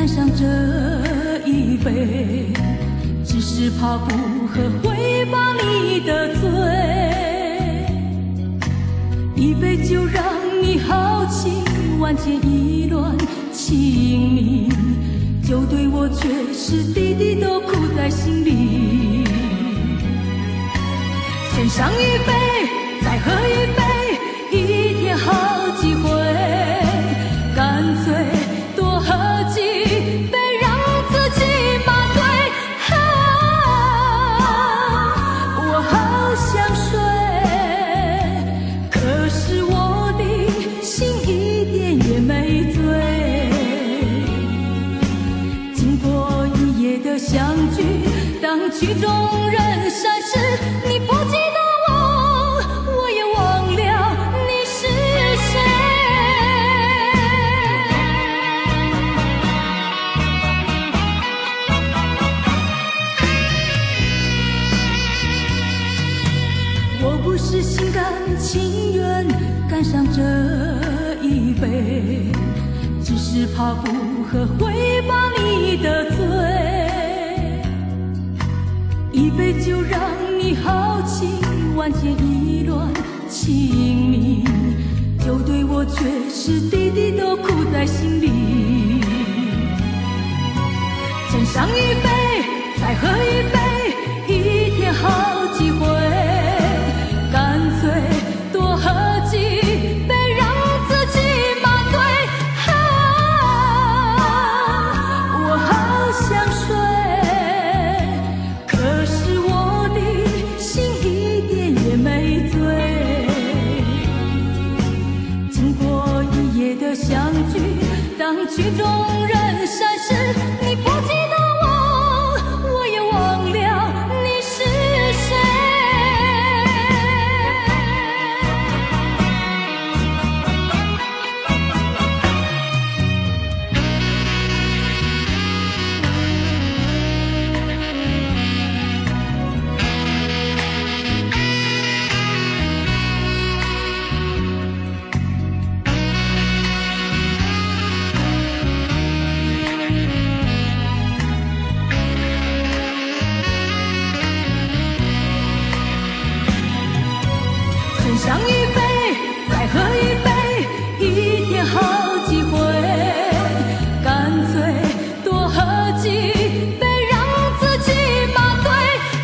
干上这一杯，只是怕不喝会把你得罪。一杯酒让你豪情万千意乱情迷，酒对我却是滴滴都苦在心里。先上一杯，再喝一杯，一天好几回，干脆多喝几杯，让自己麻醉。我好想睡，可是我的心一点也没醉。经过一夜的相聚，当曲终人散时，你不记得我，我也忘了你是谁。我不是心甘情愿干上这一杯，只是怕不喝会把你得罪。一杯酒让你豪情万千意乱情迷，酒对我却是滴滴都苦在心里。先上一杯，再喝一杯，一天好几回，干脆多喝几杯，让自己麻醉。我好想睡，可是我的心一点也没醉。经过一夜的相聚，当曲终人散时，你不记得我，我也忘了你是谁。先上一杯，再喝一杯，一天好几回，干脆多喝几杯，让自己麻醉。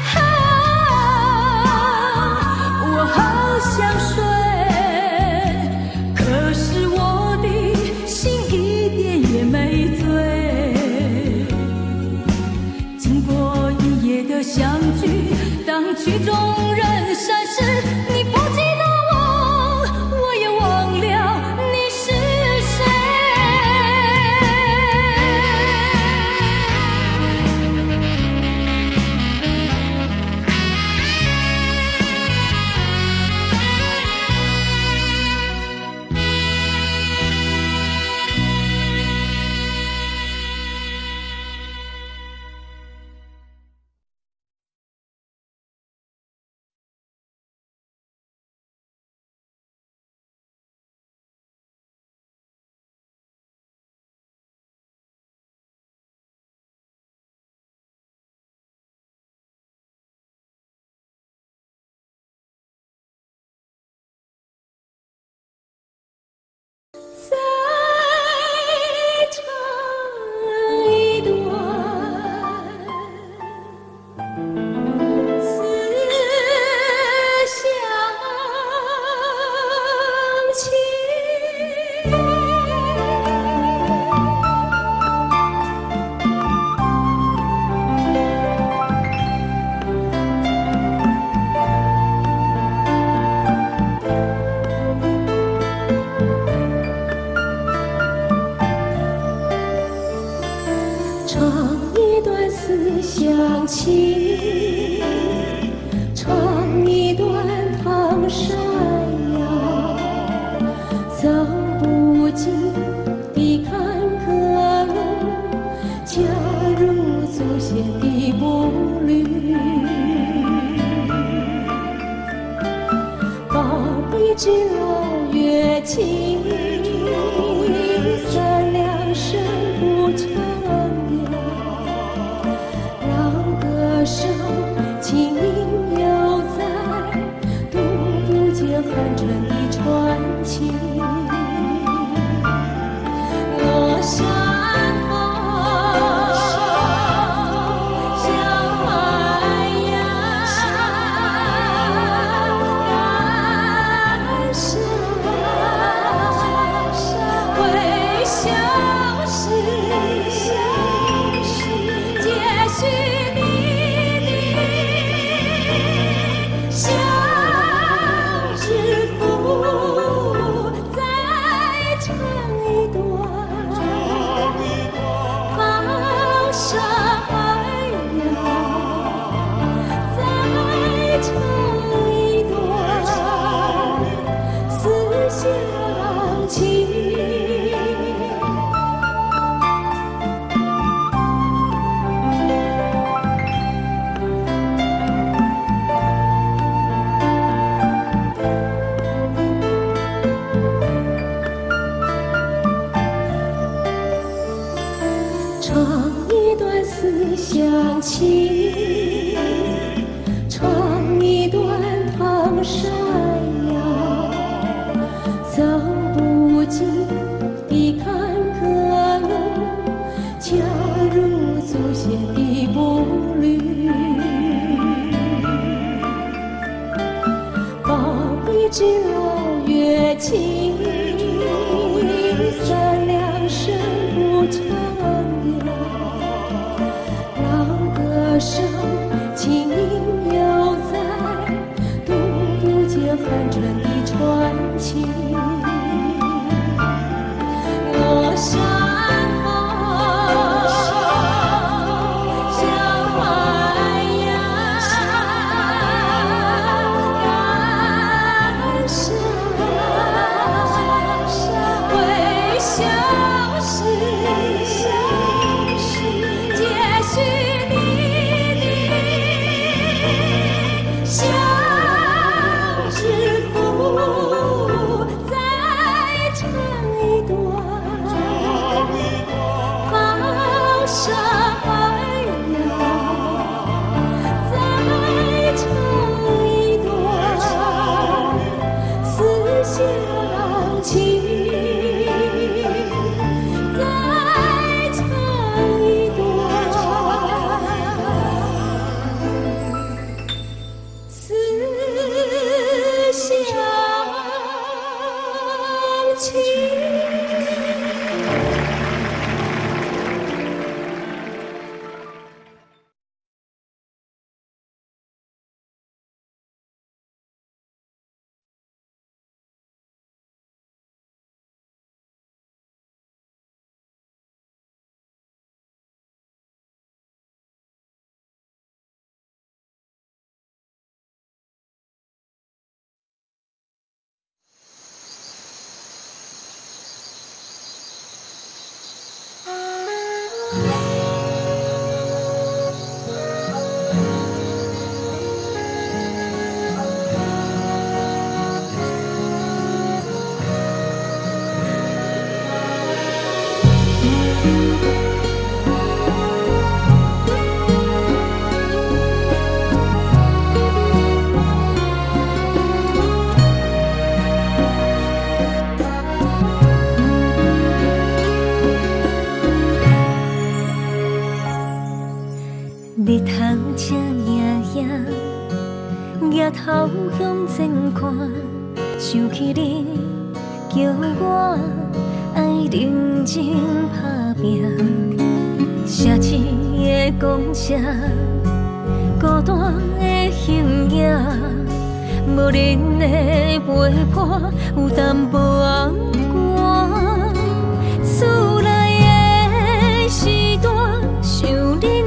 我好想睡，可是我的心一点也没醉。经过一夜的相聚，当曲终人散时，你不记得我，我也忘了你是谁。再唱一段思乡情。唱一段思乡情，唱一段唐山谣，走不尽的坎坷路，加入祖先的步履，把一支老乐器，三两声不唱。 汉城的传奇。落山后，小海洋，感伤，微笑时，接续你的笑之福，再唱一段高山海洋，再唱一段思乡情。唱一段思乡情，唱一段唐山谣，走不尽的坎坷路，恰如祖先的步履。宝贝之老月情，三两声不长。老歌声轻盈悠哉，独不见汉城的传奇。落山后，小海洋，感伤，微笑时，接续你的笑之福，再唱一段高山海洋，再唱一段思乡情。再唱一段思乡情。日头正夜夜，抬头向前看，想起你叫我爱认真打拼。城市的公车，孤单的形影，无人的陪伴，有淡薄红寒。厝内的时段，想恁。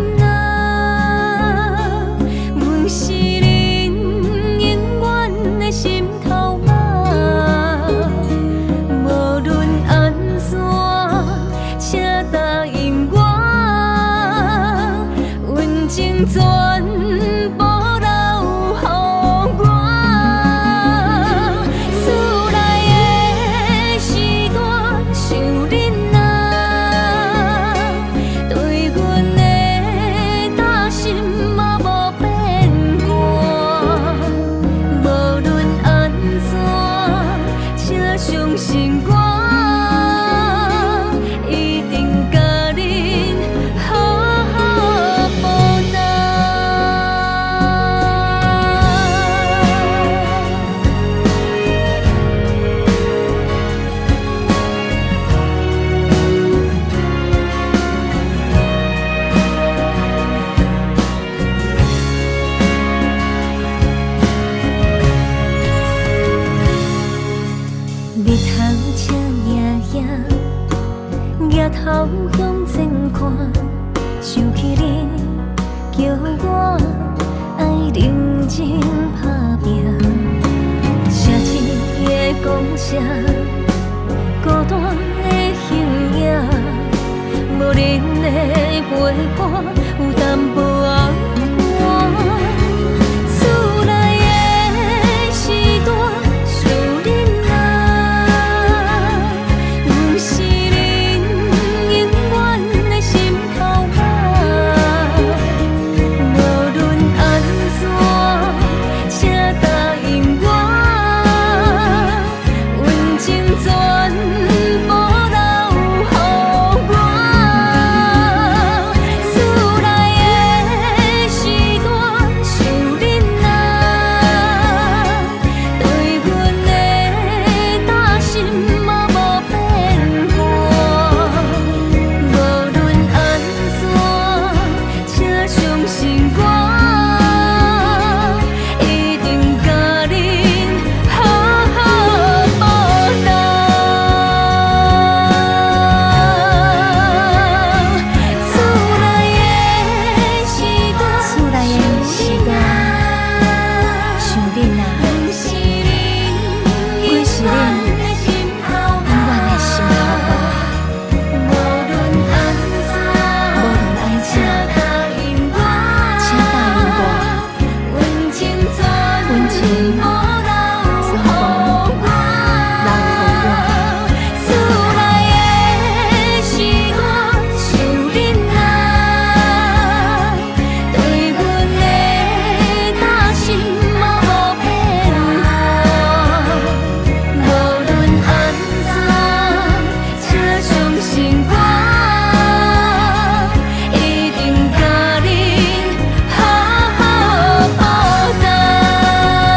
是恁永远的心头马，无论安怎，请答应我，温情全部留予我。厝内的时段，想恁啊，对阮的大心嘛无变。无论安怎， 路向前看，想起你叫我爱认真打拼。城市的公车，孤单的形影，无恁的陪伴，有淡薄仔寒。厝内的时段是恁啊，阮是恁永远的心头爱。无论安怎，请答应我，阮情全部留予我。厝内的时段是恁啊，对阮的大心嘛无变化。无论安怎，请相信我，一定甲恁好好报答。厝内的时段，厝内的时段，想恁啊，阮是恁永远的心头爱。无论安怎，请答应我，阮情全部留予我。厝内的时段是恁啊，对阮的大心嘛无变化。无论安怎，请相信我，一定甲恁好好报答。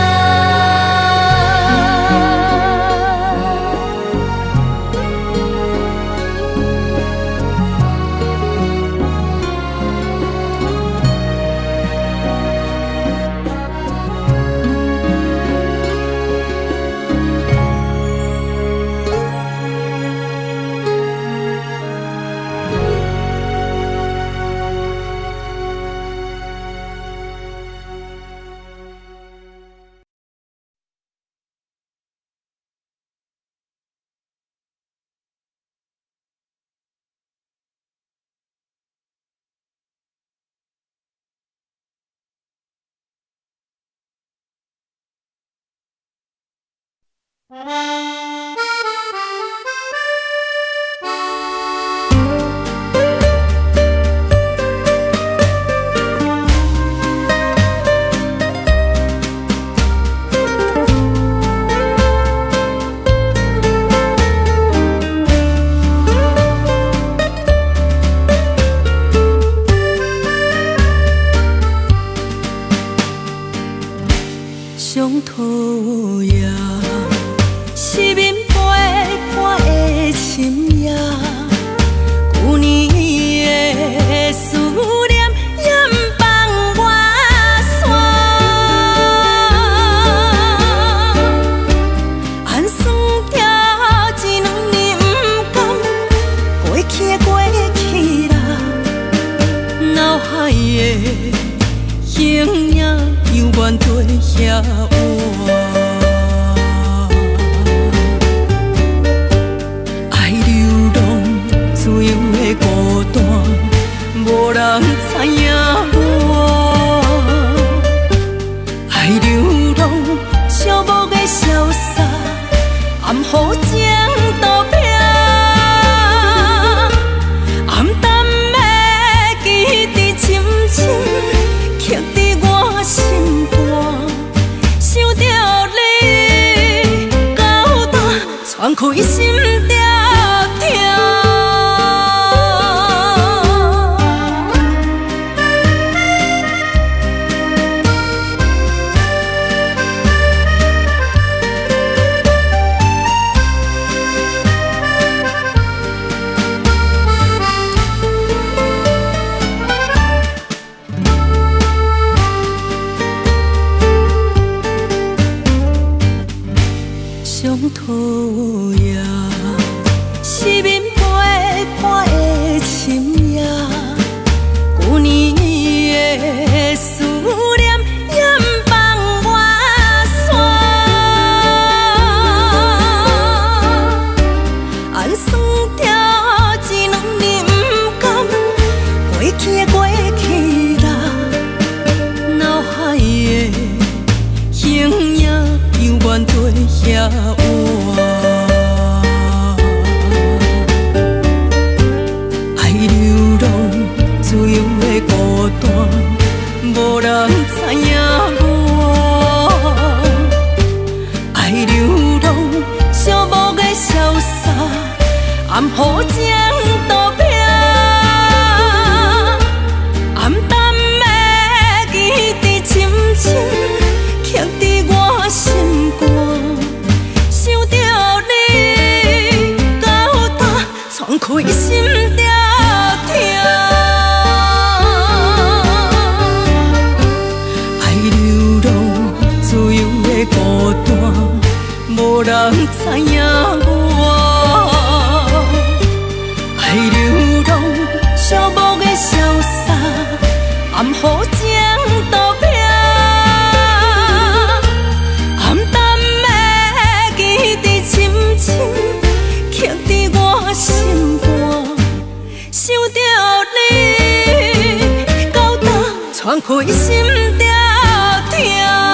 伤土也是面陪伴的深夜，旧年的思念掩放我线，暗算跳一两年不甘，过去的过去啦，脑海的形影犹原对遐换。爱流浪自由的孤单，无人知影我。爱流浪寂寞的潇洒，暗雨情多拼。暗淡的记忆深深刻伫我心肝，想着你交代，喘开心条痛。伤土也是面陪伴面对遐晚。爱流浪，自由的孤单，无人知影我。爱流浪，寂寞的潇洒，暗雨将渡撇。暗淡的记忆深深刻伫我心肝，想着你到达，敞开心在痛。爱流浪，自由的孤单，无人知影我。爱流浪，寂寞的潇洒，暗雨将渡撇。暗淡的记忆深深刻伫我心肝，想着你到达，敞开心在痛。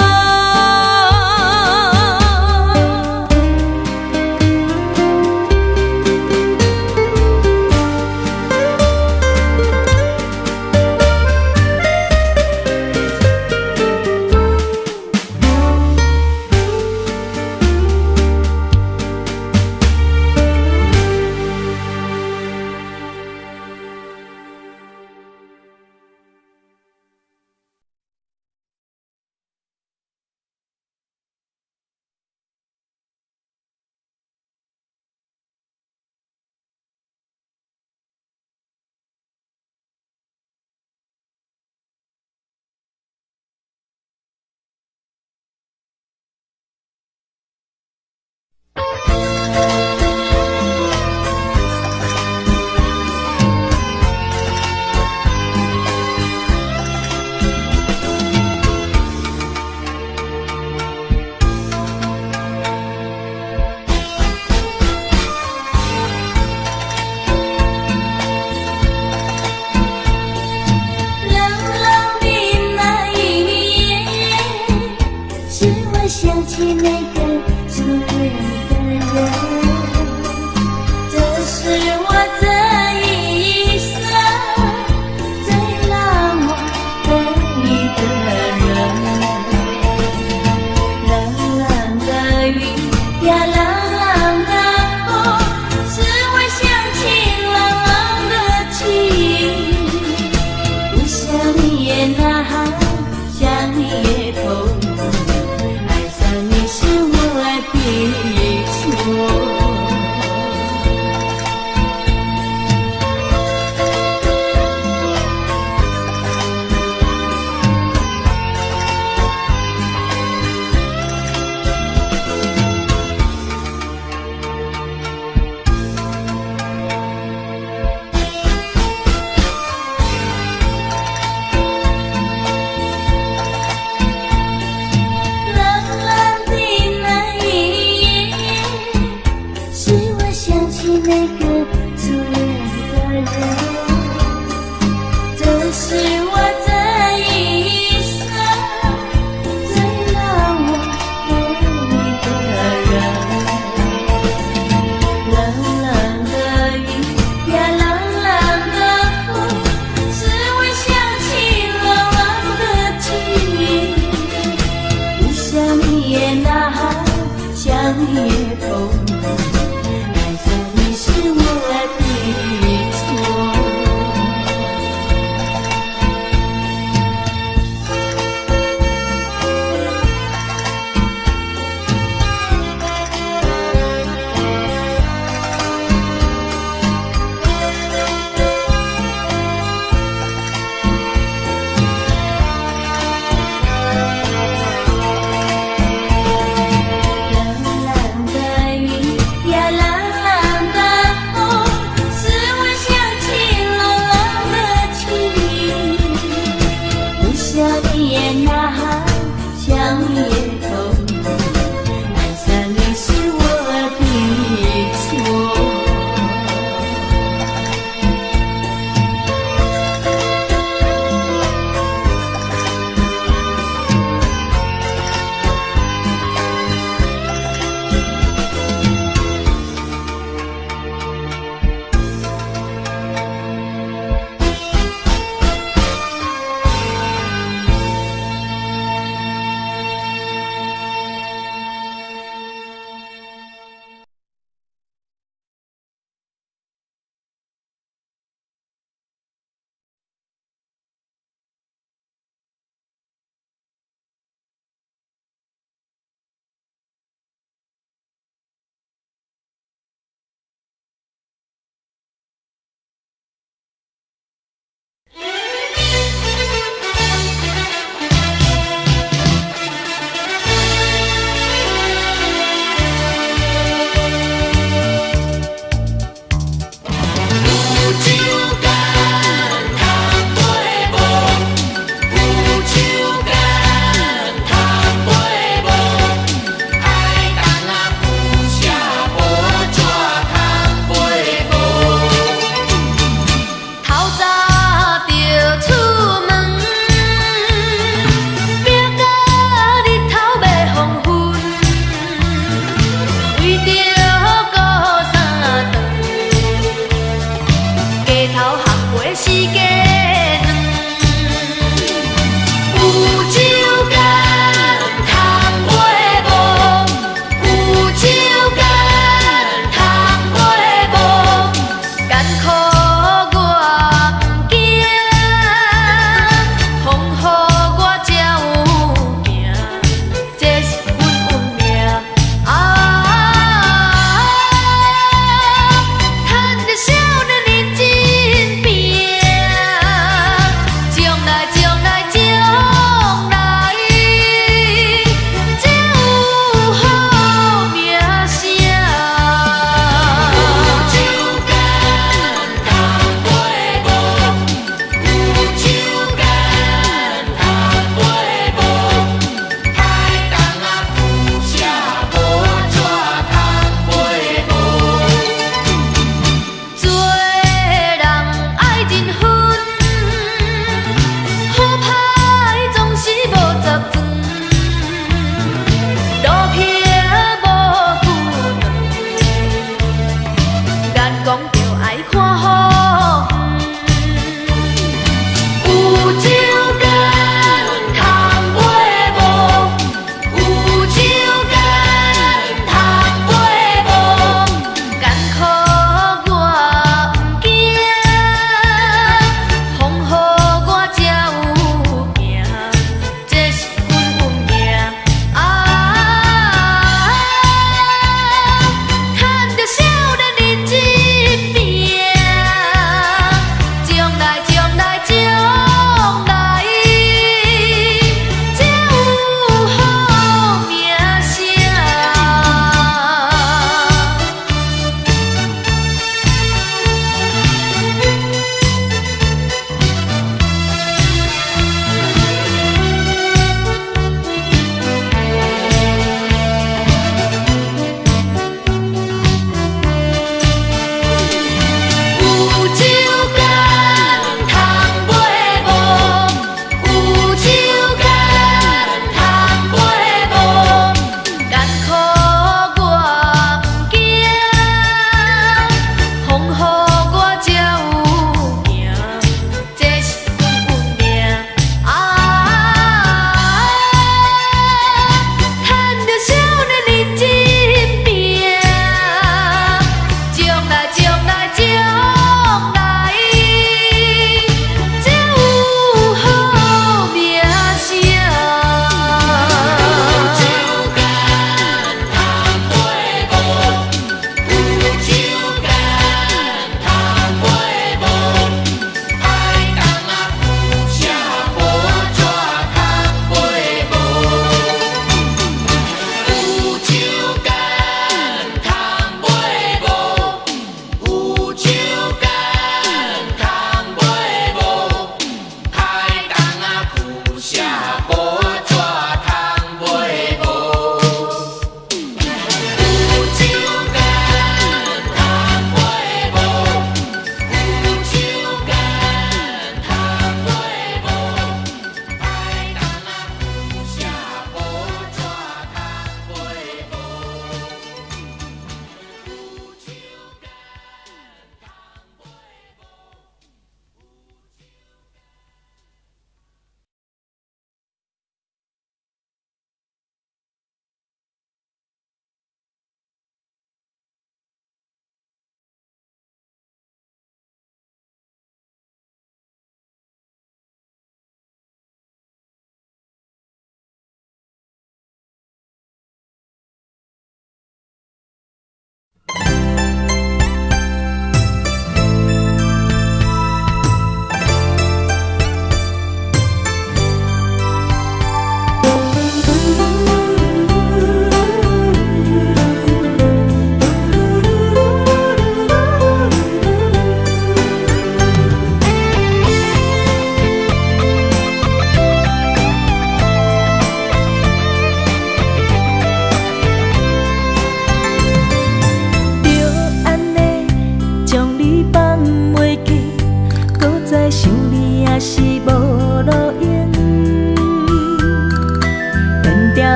呀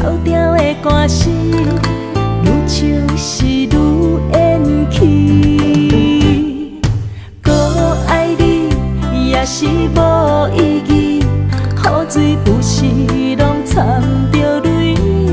掉的歌词，愈唱是愈怨气。搁爱你也是无意义，雨水不是拢掺着泪。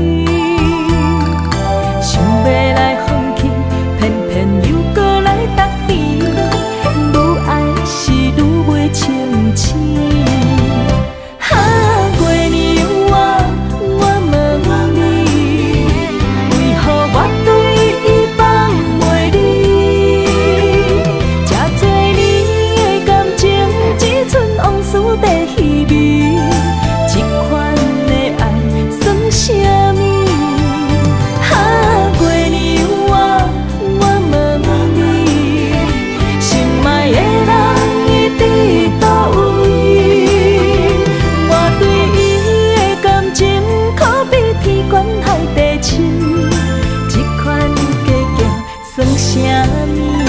想要来放弃，偏偏又搁来答辩，愈爱是愈袂清醒。哈，过年我问你，为何我对伊放袂离？这多年的感情，只剩往事在稀微。这款的爱算啥物？哈，过年我问你，心爱的人伊伫倒位？我对伊的感情，可比天悬海地深。这款计较算啥物？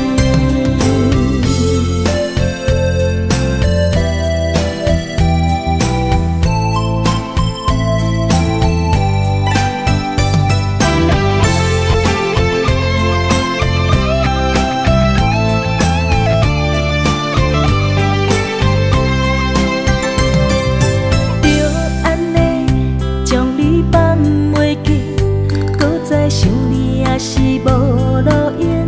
就安尼将你放袂记，搁再想你也是无路用。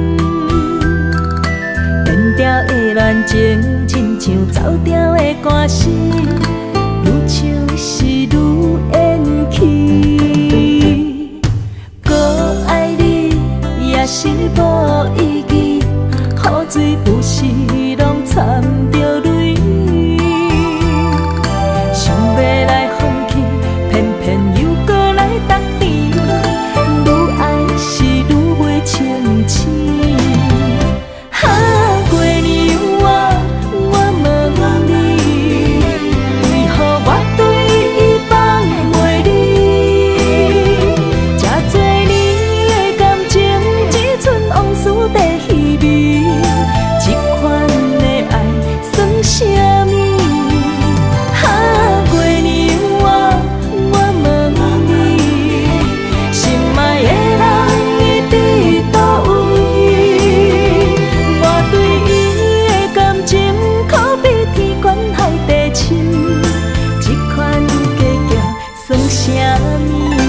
变调的恋情，亲像走调的歌词，愈唱是愈怨气。搁爱你也是无意义，雨水不是拢掺着泪。想要来放弃，偏偏又搁来答辩，愈爱是愈袂清醒。哈，过年我问你，为何我对伊放袂离？这多年的感情，只剩往事在稀微。这款的爱算啥物？哈，过年我问你，心爱的人伊伫倒位？我对伊的感情，可比天悬海地深。这款计较算啥物？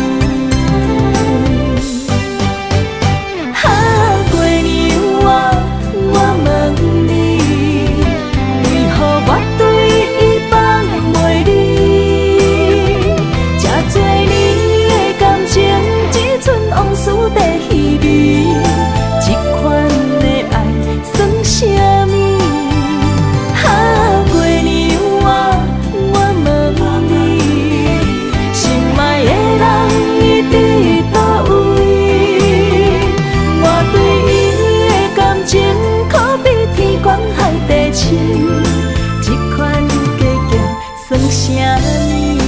哈，过年我问你，为何我对伊放袂离？这多年的感情，只剩往事在稀微。这款的爱算啥物？哈，过年我问你，心爱的人伊伫倒位？我对伊的感情，可比天悬海地深。这款计较算啥物？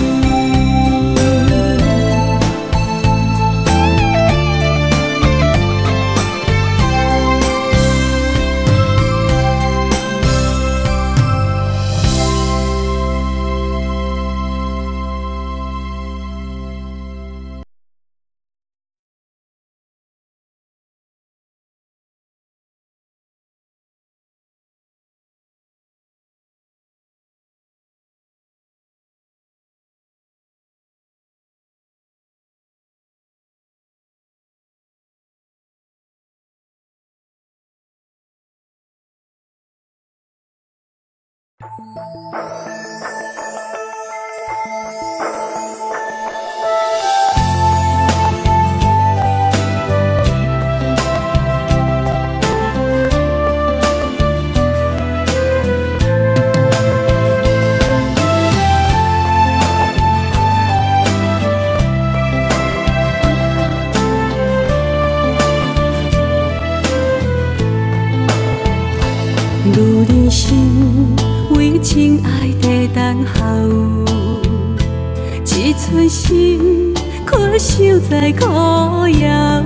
愈人心为情爱地等候，一寸心困守在苦窑，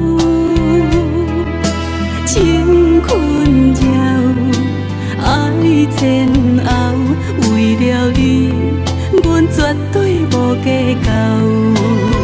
情困扰，爱煎熬，为了你，阮绝对无计较。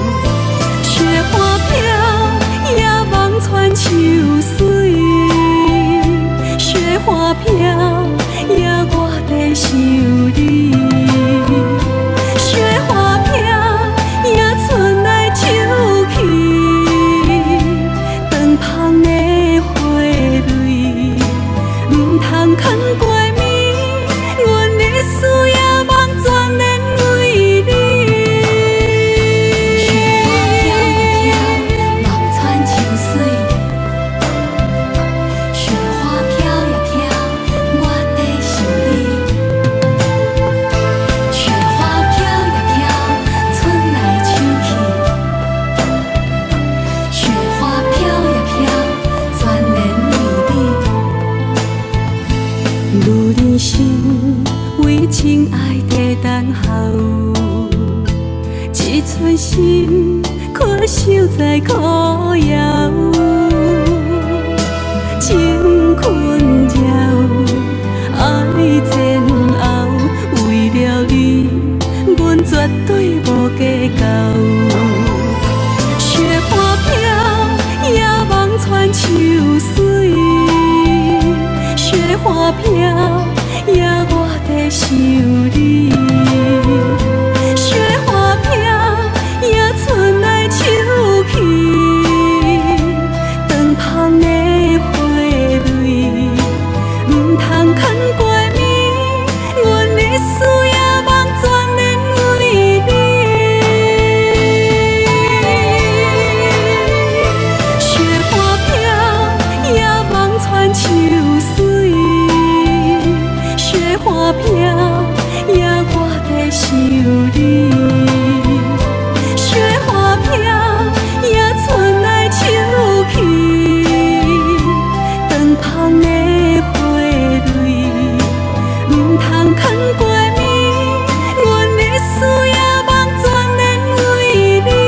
心，可守在苦窑。情困扰，爱煎熬，为了你，阮绝对无计较。雪花飘，野梦传秋水。雪花飘，也我在想你。雪花飘，也春来秋去，长芳的花蕊，唔通牵过暝，阮的思也梦全然为你。雪花飘，也梦传秋水。雪花飘，也我在想你。雪花飘，也春来秋去，长芳的花蕊，唔通牵过暝，阮的思也梦全然为你。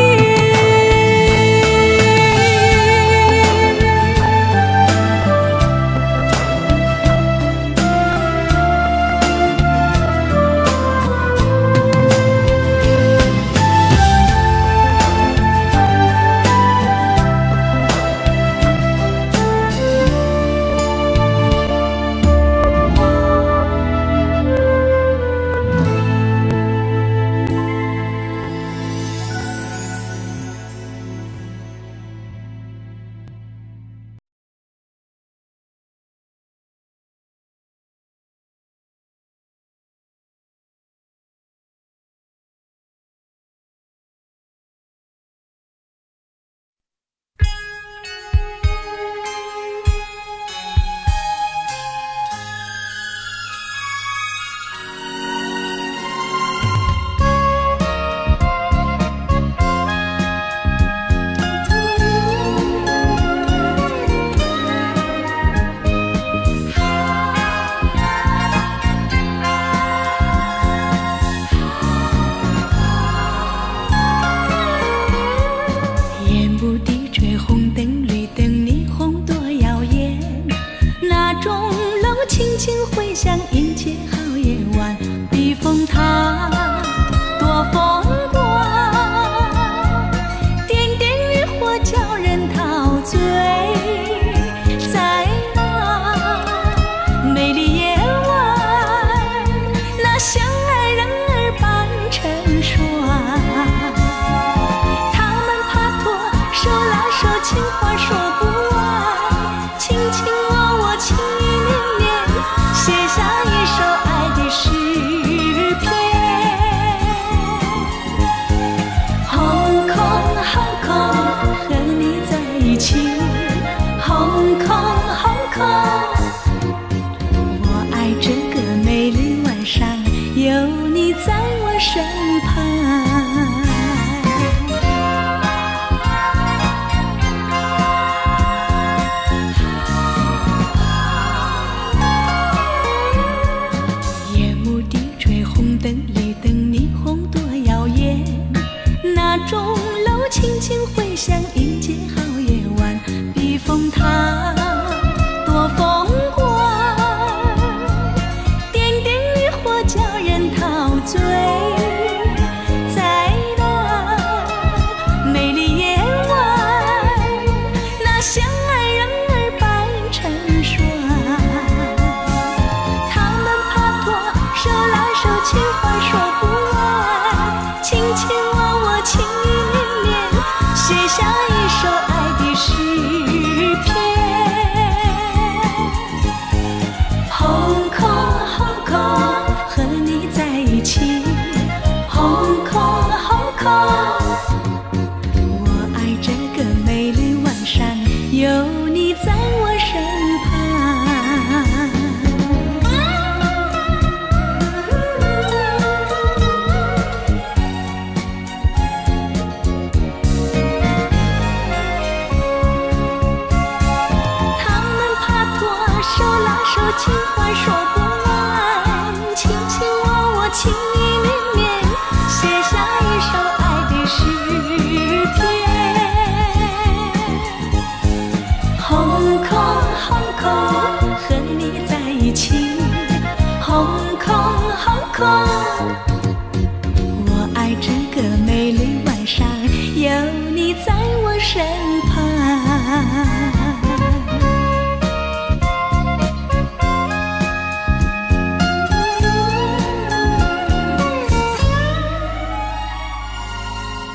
写下一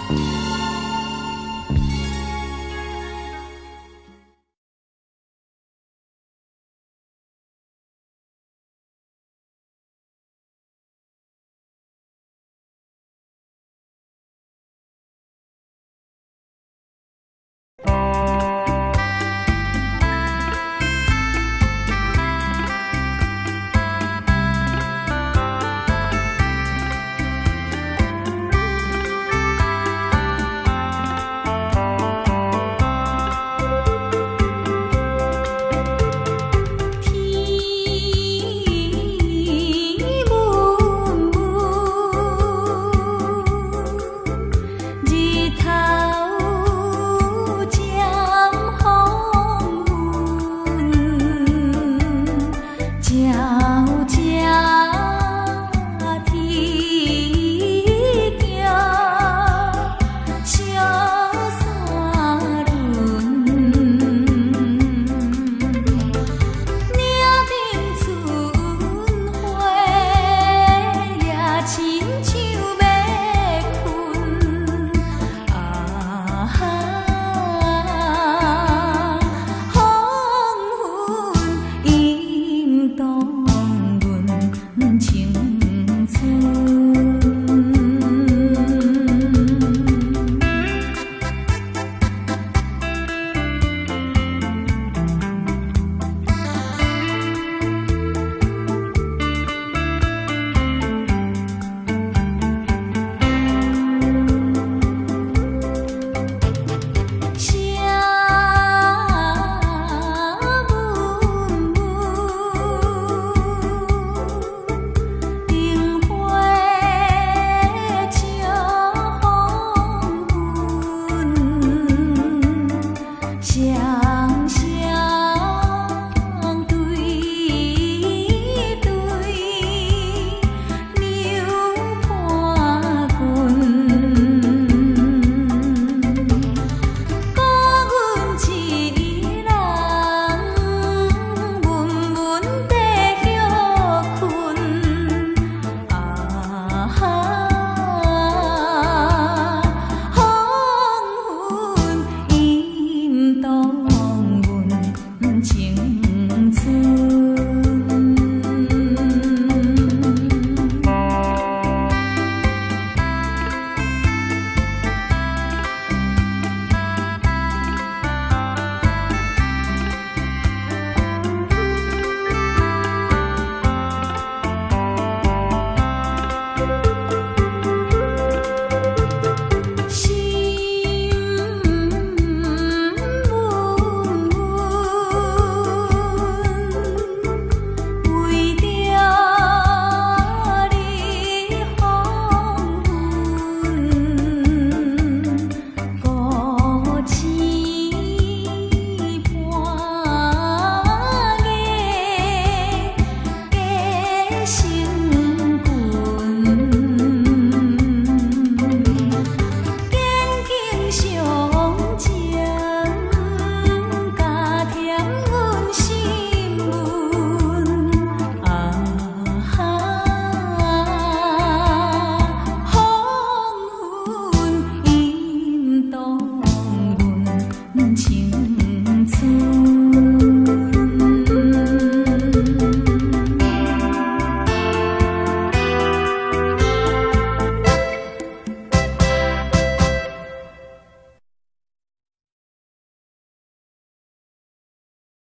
情。